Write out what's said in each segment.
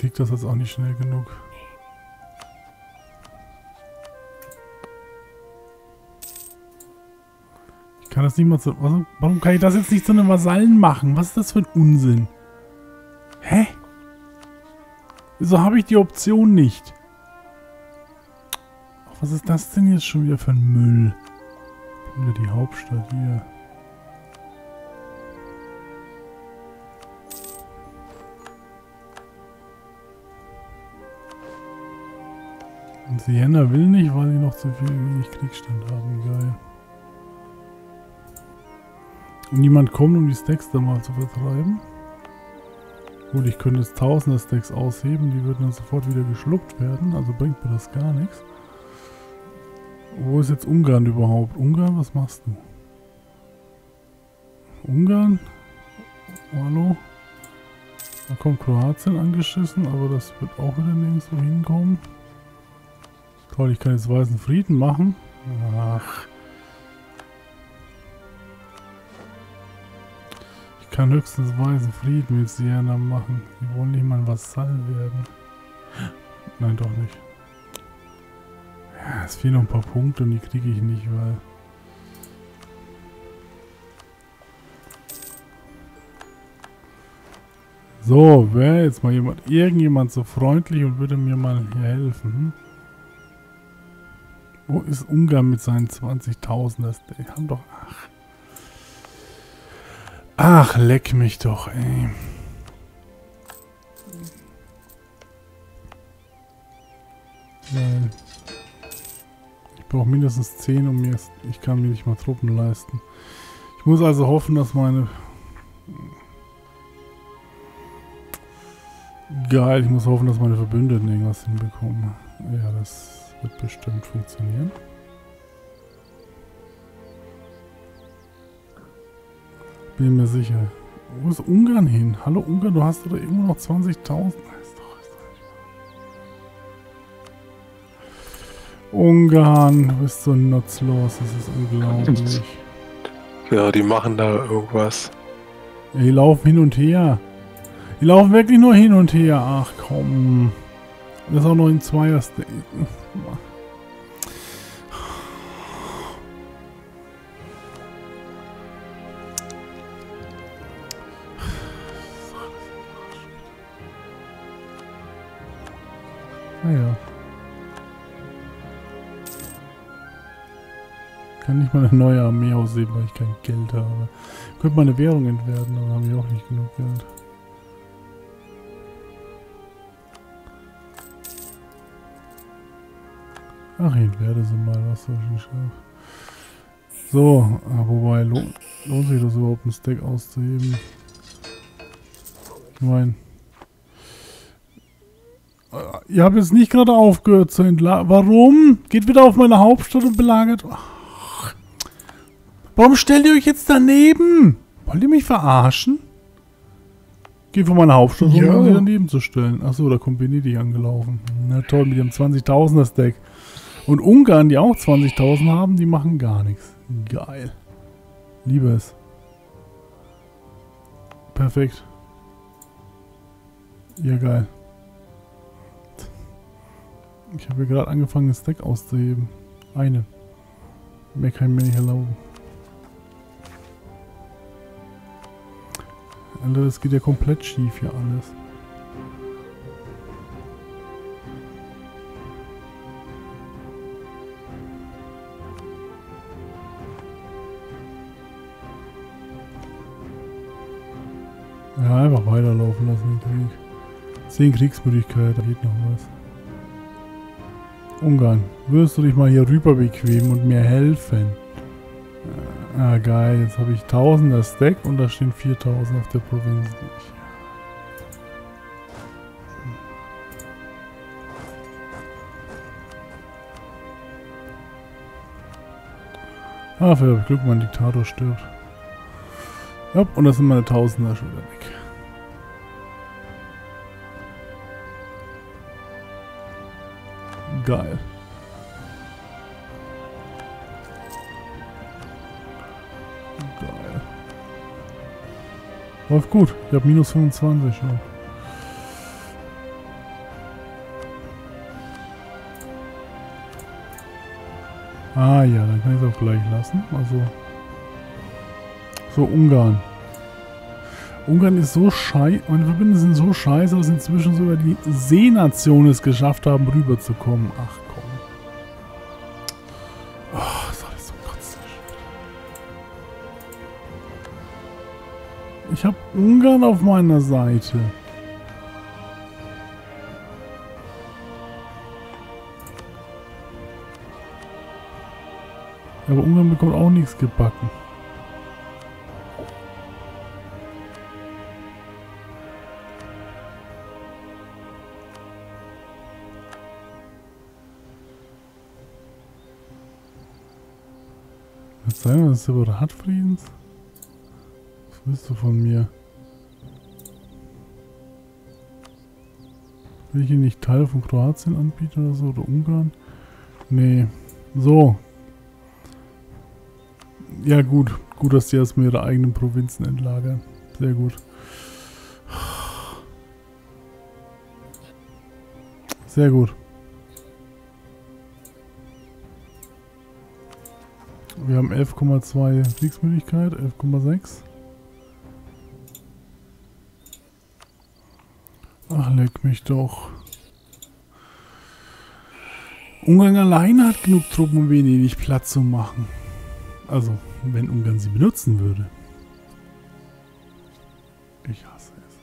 krieg das jetzt auch nicht schnell genug. Ich kann das nicht mal so... Warum kann ich das jetzt nicht zu einem Vasallen machen? Was ist das für ein Unsinn? Hä? Wieso habe ich die Option nicht? Ach, was ist das denn jetzt schon wieder für ein Müll? Wieder die Hauptstadt hier. Und Sienna will nicht, weil sie noch zu wenig Kriegsstand haben. Geil. Und niemand kommt, um die Stacks da mal zu vertreiben. Gut, ich könnte jetzt tausender Stacks ausheben, die würden dann sofort wieder geschluckt werden, also bringt mir das gar nichts. Wo ist jetzt Ungarn überhaupt? Ungarn, was machst du? Ungarn? Hallo? Da kommt Kroatien angeschissen, aber das wird auch wieder nirgendwo hinkommen. Toll, ich kann jetzt weißen Frieden machen. Ach. Ich kann höchstens weißen Frieden mit Sienna machen. Die wollen nicht mal ein Vasall werden. Nein, doch nicht. Ja, es fehlen noch ein paar Punkte und die kriege ich nicht, weil... So, wäre jetzt mal irgendjemand so freundlich und würde mir mal hier helfen. Hm? Wo ist Ungarn mit seinen 20.000er? Die haben doch... Ach, leck mich doch, ey. Weil ich brauche mindestens 10 um mir... Ich kann mir nicht mal Truppen leisten. Ich muss also hoffen, dass meine... Geil, ich muss hoffen, dass meine Verbündeten irgendwas hinbekommen. Ja, das wird bestimmt funktionieren. Bin mir sicher. Wo ist Ungarn hin? Hallo Ungarn, du hast doch irgendwo noch 20.000. Ungarn, du bist so nutzlos, das ist unglaublich. Ja, die machen da irgendwas. Ja, die laufen hin und her. Die laufen wirklich nur hin und her. Ach komm. Das ist auch noch in Zweier-State. Naja. Kann nicht mal eine neue Armee aussehen, weil ich kein Geld habe. Könnte meine Währung entwerten, aber habe ich auch nicht genug Geld. Ach, entwerde sie mal, was soll ich schaffen. So, wobei lohnt sich das überhaupt, einen Stack auszuheben? Ich meine, ihr habt jetzt nicht gerade aufgehört zu entladen. Warum? Geht wieder auf meine Hauptstadt und belagert. Ach, warum stellt ihr euch jetzt daneben? Wollt ihr mich verarschen? Geh von meiner Hauptstadt, um sie daneben zu stellen. Achso, da kommt Venedig angelaufen. Na toll, mit ihrem 20.000er Stack. Und Ungarn, die auch 20.000 haben, die machen gar nichts. Geil. Liebe es. Perfekt. Ja, geil. Ich habe gerade angefangen, einen Stack auszuheben. Eine. Mehr kann ich mir nicht erlauben. Alter, das geht ja komplett schief hier alles. Ja, einfach weiterlaufen lassen den Krieg. 10 Kriegsmöglichkeiten, da geht noch was. Ungarn, würdest du dich mal hier rüber bequemen und mir helfen? Ah, geil, jetzt habe ich 1000er Stack und da stehen 4000 auf der Provinz. Ah, für Glück, mein Diktator stirbt. Ja, und das sind meine 1000er schon wieder weg. Geil. Geil. Läuft gut. Ich habe minus 25 schon. Ah ja, dann kann ich es auch gleich lassen. Also. So, Ungarn. Ungarn ist so scheiße. Meine Verbündeten sind so scheiße, dass inzwischen sogar die Seenationen es geschafft haben, rüberzukommen. Ach komm. Oh, das ist alles so kotzig. Ich habe Ungarn auf meiner Seite. Aber Ungarn bekommt auch nichts gebacken. Was sein wir das Separatfriedens? Was willst du von mir? Will ich ihn nicht Teil von Kroatien anbieten oder so? Oder Ungarn? Nee. So. Ja gut. Gut, dass die erstmal ihre eigenen Provinzen entlagern. Sehr gut. Sehr gut. Wir haben 11,2 Kriegsmüdigkeit, 11,6. Ach, leck mich doch. Ungarn alleine hat genug Truppen, um Venedig platt zu machen. Also, wenn Ungarn sie benutzen würde. Ich hasse es.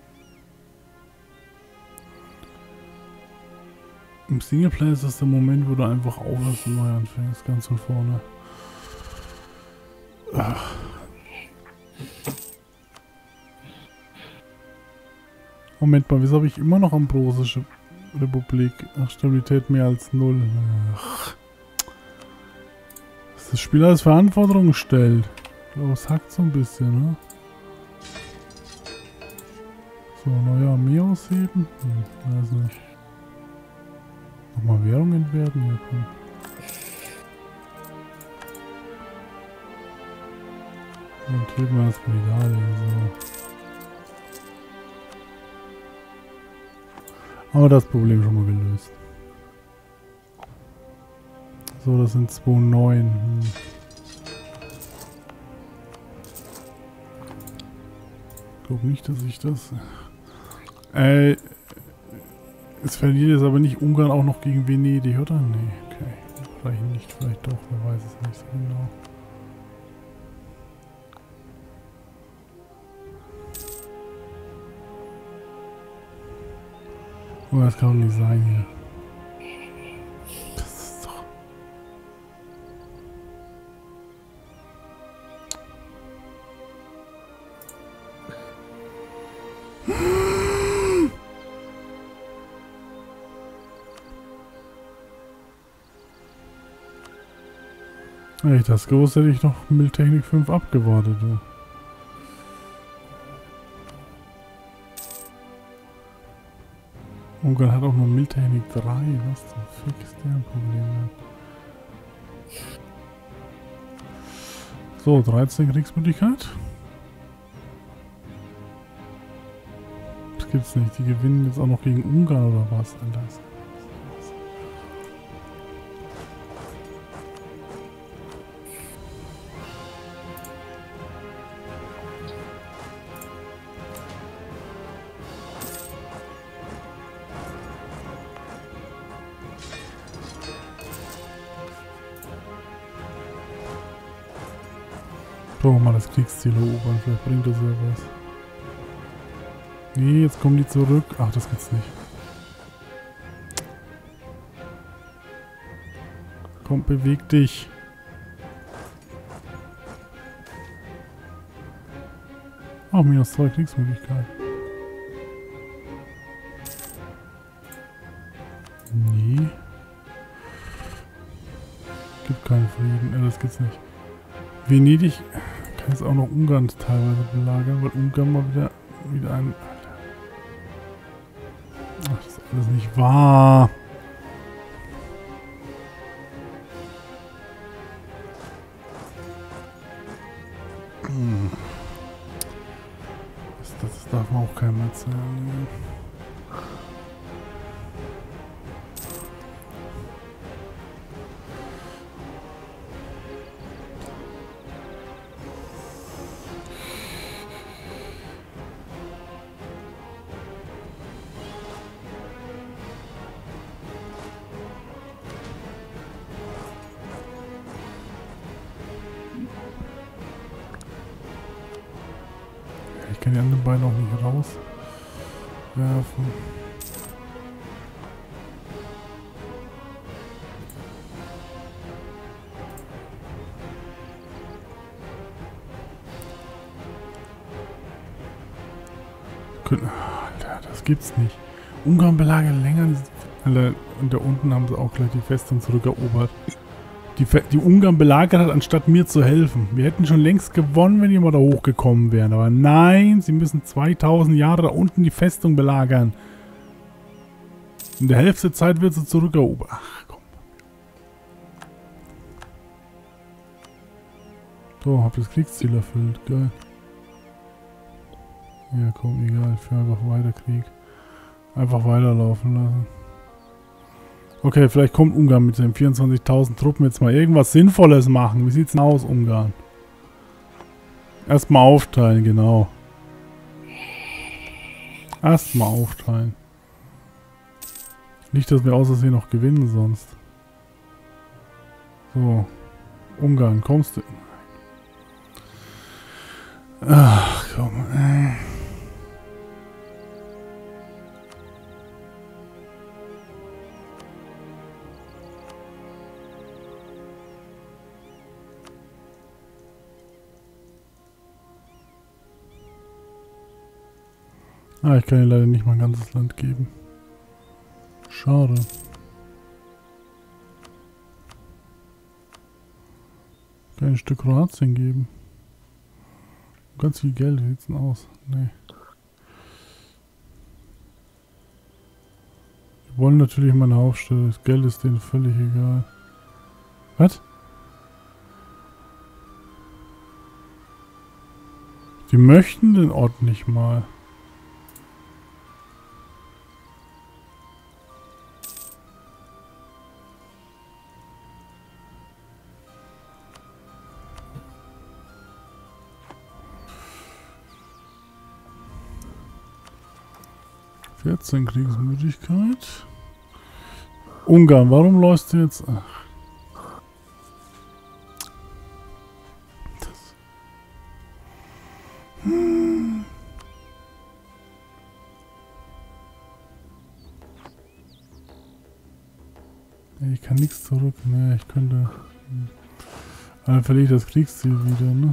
Im Singleplayer ist das der Moment, wo du einfach aufhörst und neu anfängst, ganz von vorne. Ach. Moment mal, wieso habe ich immer noch Ambrosische Republik? Ach, Stabilität mehr als 0. Ach. Dass das Spiel als Verantwortung stellt. Es hackt so ein bisschen, ne? So, neue Armee ausheben? Weiß nicht. Nochmal Währung entwerten? Ja, komm. Und heben wir erstmal Italien, so. Aber das Problem schon mal gelöst. So, das sind 2,9. Ich glaube nicht, dass ich das... es verliert jetzt aber nicht Ungarn auch noch gegen Venedig, oder? Nee, okay. Vielleicht nicht, vielleicht doch, wer weiß es nicht so genau. Oh, das kann doch nicht sein hier. Das ist doch... Hätte ich das gewusst, hätte ich noch Miltechnik 5 abgewartet. Ja. Ungarn hat auch noch Miltechnik 3. Was zum Fick ist der ein Problem? So, 13 Kriegsmüdigkeit. Das gibt's nicht. Die gewinnen jetzt auch noch gegen Ungarn oder was? Alter. Brauchen wir mal das Kriegsziel erobern, vielleicht bringt das ja was. Nee, jetzt kommen die zurück. Ach, das geht's nicht. Komm, beweg dich. Oh, minus 2 Kriegsmöglichkeit. Nee. Gibt keinen Frieden. Das geht's nicht. Venedig kann jetzt auch noch Ungarn teilweise belagern, weil Ungarn mal wieder ein... Ach, das ist alles nicht wahr. Das darf man auch keinem erzählen. ich kann die anderen beiden auch nicht rauswerfen. Alter, das gibt's nicht. Ungarn belagert länger. Alter, und da unten haben sie auch gleich die Festung zurückerobert. Die Ungarn belagert hat, anstatt mir zu helfen. Wir hätten schon längst gewonnen, wenn die mal da hochgekommen wären. Aber nein, sie müssen 2000 Jahre da unten die Festung belagern. In der Hälfte der Zeit wird sie zurückerobert. Ach, komm. So, hab das Kriegsziel erfüllt. Geil. Ja, komm, egal. Ich will einfach weiter Krieg. Einfach weiterlaufen lassen. Okay, vielleicht kommt Ungarn mit seinen 24.000 Truppen jetzt mal irgendwas Sinnvolles machen. Wie sieht's denn aus, Ungarn? Erstmal aufteilen, genau. Erstmal aufteilen. Nicht, dass wir aus Versehen noch gewinnen sonst. So. Ungarn, kommst du? Ach, komm. Ah, ich kann ihr leider nicht mein ganzes Land geben. Schade. Kann ein Stück Kroatien geben. Ganz viel Geld, wie sieht's denn aus? Nee. Die wollen natürlich meine Hauptstadt. Das Geld ist denen völlig egal. Was? Die möchten den Ort nicht mal. Kriegsmüdigkeit. Ungarn, warum läufst du jetzt? Ach. Das. Ich kann nichts zurück. Ne, ich könnte. Dann verliere ich das Kriegsziel wieder, ne?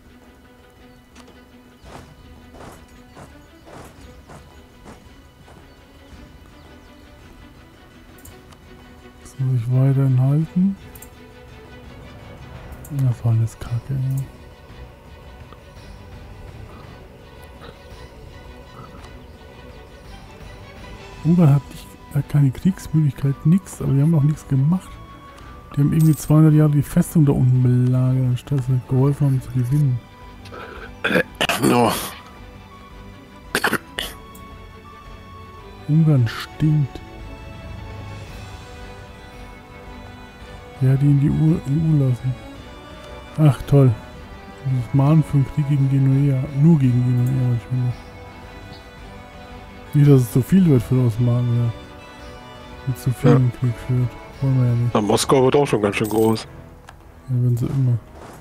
Muss ich weiterhin halten? Das war alles Kacke, ja. Ungarn hat keine Kriegsmöglichkeit, nix, aber die haben auch nichts gemacht. Die haben irgendwie 200 Jahre die Festung da unten belagert, anstatt sie geholfen haben zu gewinnen. No. Ungarn stinkt. Ja, die in die EU lassen. Ach, toll. Das Mahnen für den Krieg gegen Genuea. Nur gegen Genuea natürlich. Nicht, dass es zu viel wird für Osmanen, ja. Mit zu viel im Krieg führt. Wollen wir ja nicht. Na, Moskau wird auch schon ganz schön groß. Ja, wenn sie immer.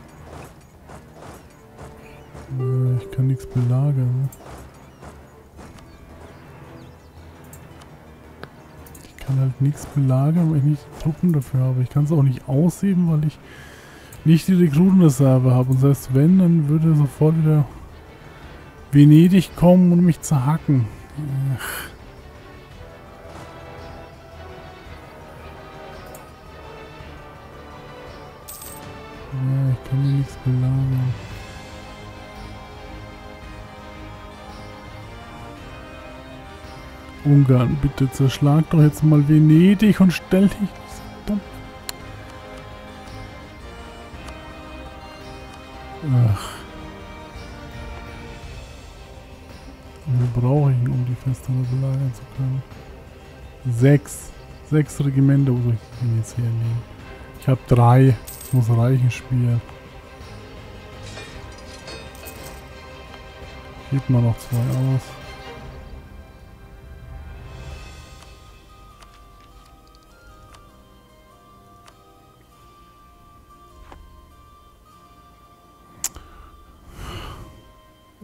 Ja, ich kann nichts belagern, ne? Ich kann halt nichts belagern, weil ich nicht Truppen dafür habe. Ich kann es auch nicht ausheben, weil ich nicht die Rekrutenreserve habe. Und selbst wenn, dann würde sofort wieder Venedig kommen und mich zerhacken. Ach. Ja, ich kann mir nichts belagern. Ungarn, bitte zerschlag doch jetzt mal Venedig und stell dich. Ach. Wie brauche ich ihn, um die Festung belagern zu können? 6 Regimenter muss ich ihn jetzt hernehmen. Ich habe 3. Das muss reichen, Spiel. Gib mal noch 2 aus.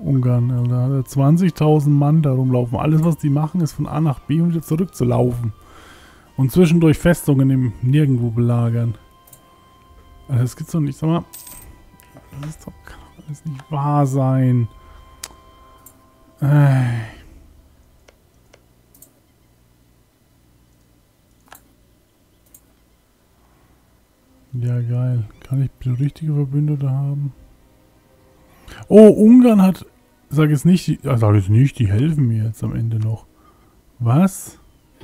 Ungarn, Alter. Da hat 20.000 Mann da rumlaufen. Alles, was die machen, ist von A nach B und wieder zurückzulaufen. Und zwischendurch Festungen im Nirgendwo belagern. Also das gibt's doch nicht. Sag mal, das ist doch, kann doch alles nicht wahr sein. Ja, geil. Kann ich bitte richtige Verbündete haben? Oh, Ungarn hat... Sag jetzt nicht, die helfen mir jetzt am Ende noch. Was?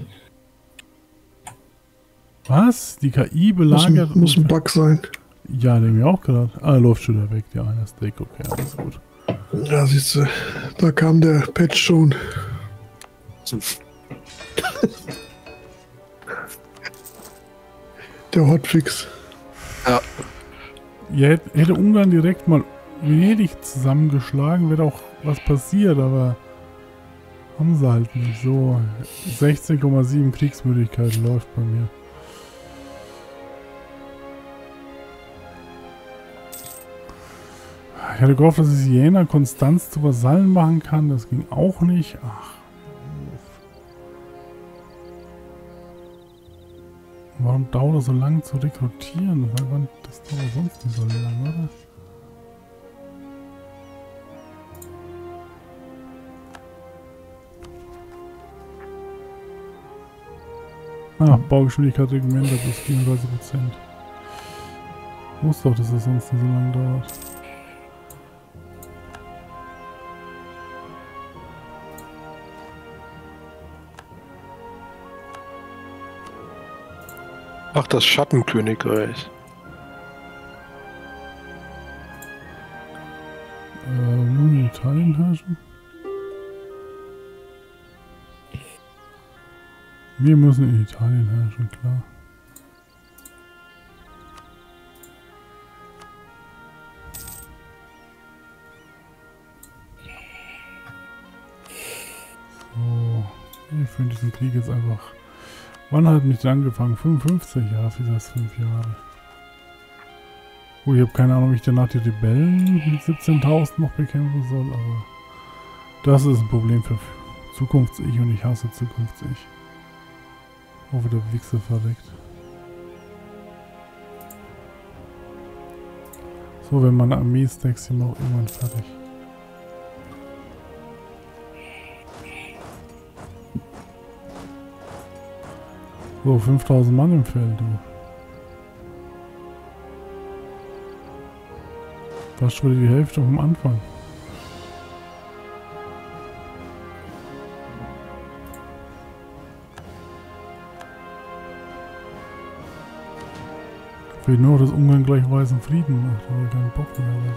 Was? Die KI belagert... Muss ein Bug sein. Ja, der mir auch gerade. Ah, läuft schon wieder weg. Ja, einer Steak, okay, alles gut. Ja, siehst du, da kam der Patch schon. Der Hotfix. Ja. Ja, hätte Ungarn direkt mal Venedig zusammengeschlagen, wäre auch was passiert, aber haben sie halt nicht. So, 16,7 Kriegsmüdigkeit läuft bei mir. Ich hatte gehofft, dass ich Siena Konstanz zu Vasallen machen kann. Das ging auch nicht. Ach. Warum dauert das so lange zu rekrutieren? Das dauert sonst nicht so lange, oder? Ah, Baugeschwindigkeit Regimenter plus 34%. Ich wusste doch, dass das sonst nicht so lange dauert. Ach, das Schattenkönigreich. Nun in Italien herrschen? Wir müssen in Italien herrschen, klar. So, wir führen diesen Krieg jetzt einfach. Wann hat mich der angefangen? 55 Jahre, für das 5 Jahre. Oh, ich habe keine Ahnung, wie ich danach die Rebellen mit 17.000 noch bekämpfen soll, aber das ist ein Problem für Zukunfts-Ich und ich hasse Zukunfts-Ich. Oh, der Wichser verreckt. So, wenn meine Armee-Stacks sind wir auch irgendwann fertig. So, 5.000 Mann im Feld, du. Fast schon wieder die Hälfte vom Anfang. Fehlt nur, dass Ungarn gleich weißen Frieden macht, aber keinen Bock mehr oder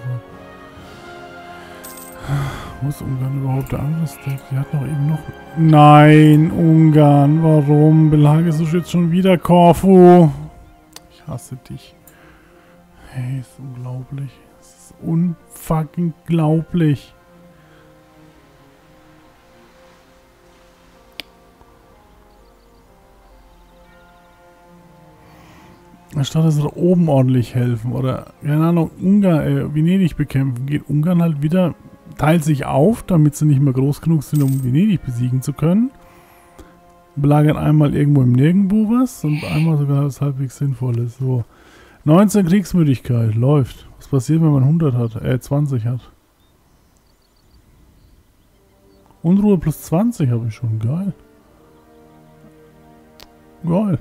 so. Wo ist Ungarn überhaupt der andere Stack? Die hat noch eben noch... Nein, Ungarn, warum belagerst du jetzt schon wieder Korfu? Ich hasse dich. Hey, ist unglaublich. Es ist unfucking glaublich. Anstatt dass sie da oben ordentlich helfen oder, keine Ahnung, Venedig bekämpfen, geht Ungarn halt wieder, teilt sich auf, damit sie nicht mehr groß genug sind, um Venedig besiegen zu können. Belagern einmal irgendwo im Nirgendwo was und einmal sogar was halbwegs Sinnvolles. So, 19 Kriegsmüdigkeit, läuft. Was passiert, wenn man 100 hat, 20 hat? Unruhe plus 20 habe ich schon, geil. Geil.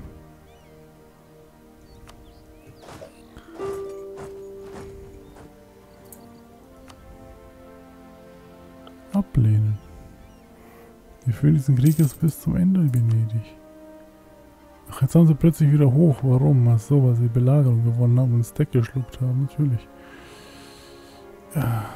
Ablehnen. Wir führen diesen Krieg jetzt bis zum Ende in Venedig. Ach, jetzt haben sie plötzlich wieder hoch. Warum? Ach so, weil sie die Belagerung gewonnen haben und das Deck geschluckt haben. Natürlich. Ja.